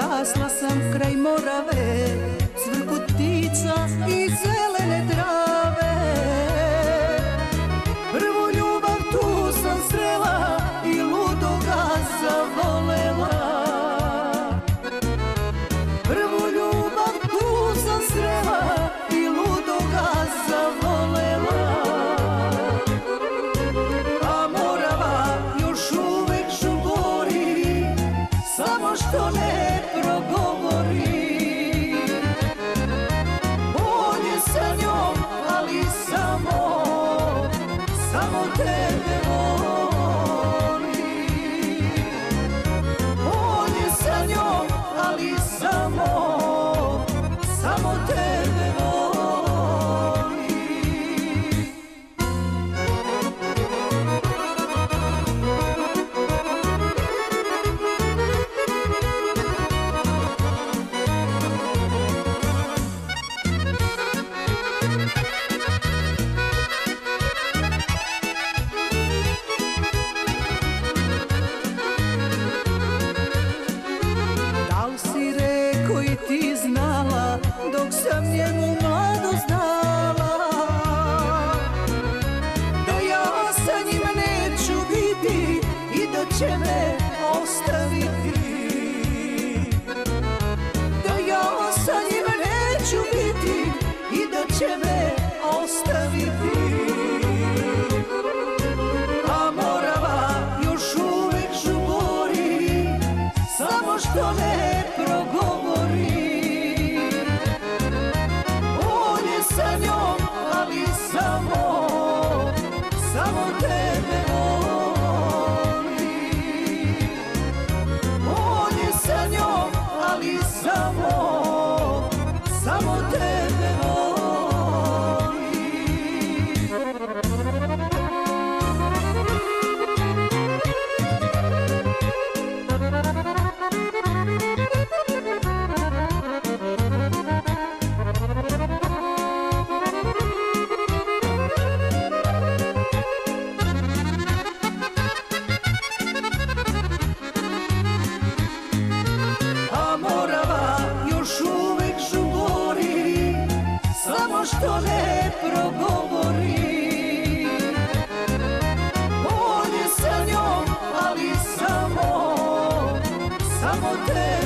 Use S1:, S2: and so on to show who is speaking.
S1: Rasla sam kraj Morave, cvrku ptica i zelene trave. Prvu ljubav tu sam srela i ludo ga zavolela. Prvu ljubav tu sam srela i ludo ga zavolela. A Morava još uvek žubori, samo što ne progovori. On je sa njom, ali samo tebe voli. On je sa njom, ali samo tebe voli. Ti znala dok sam njemu mladost dala, da ja sa njim neću biti i da će me ostaviti. Da ja sa njim neću biti i da će me ostaviti. A Morava još uvek žubori, samo što ne progovori. On je sa njom, ali samo tebe voli. On je sa njom, ali samo tebe voli. Što ne progovori. On je sa njom, ali samo te